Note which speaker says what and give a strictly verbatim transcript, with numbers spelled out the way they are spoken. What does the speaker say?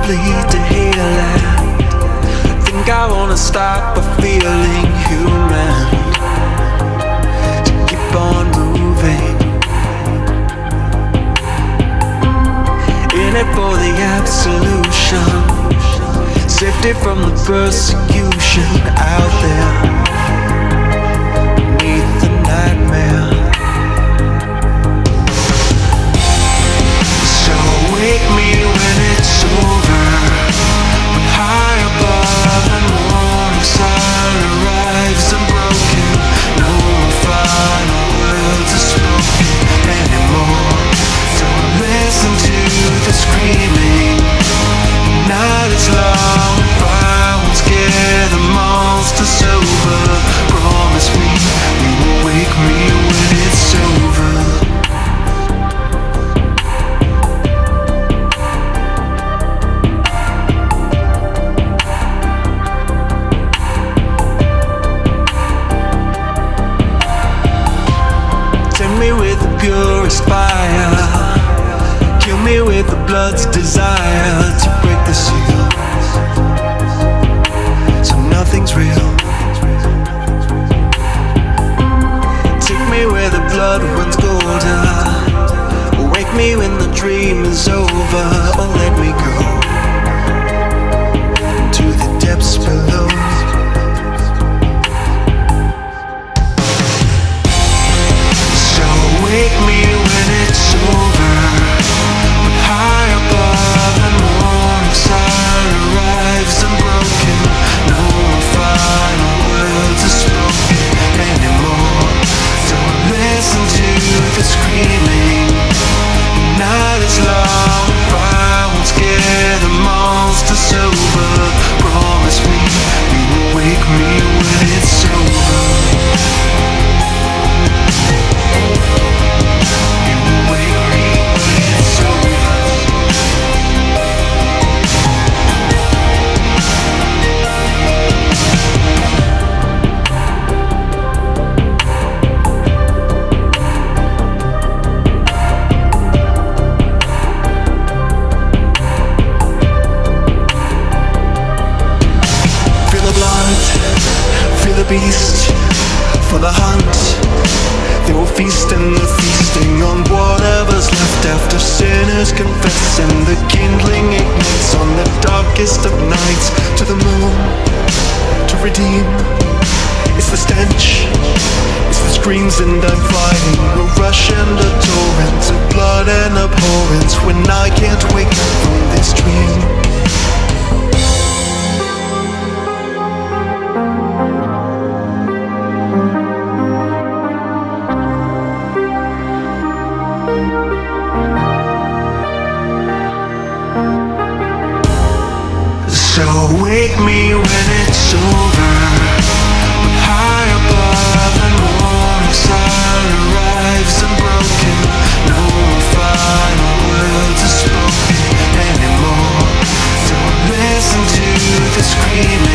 Speaker 1: bleed to heal it. Think I wanna start by feeling human, to keep on moving, in it for the absolution, safety from the persecution out there beneath the nightmare. So wake me when it's over, when high above and morning sun arrives unbroken. No final words are spoken anymore. Don't listen to the screaming. Night is long, fire won't scare the monsters over. Promise me you will wake me when it's over. With the purest fire, kill me with the blood's desire to break the seal, so nothing's real. Take me where the blood runs colder, wake me when the dream is over, or let me go to the depths below. Wake me when it's over, when high above and morning sun arrives unbroken. No final words are spoken anymore. Don't listen to the screaming. Night is long, fire won't scare the monsters over. Promise me you will wake me when it's over. Beast for the hunt, they will feast and the feasting on whatever's left after sinners confess, and the kindling ignites on the darkest of nights to the moon to redeem. It's the stench, it's the screams, and I'm fighting a rush and a torrent of blood and abhorrence when I can't wake up from this dream. So wake me when it's over, when high above and morning sun arrives unbroken. No final words are spoken anymore. Don't listen to the screaming.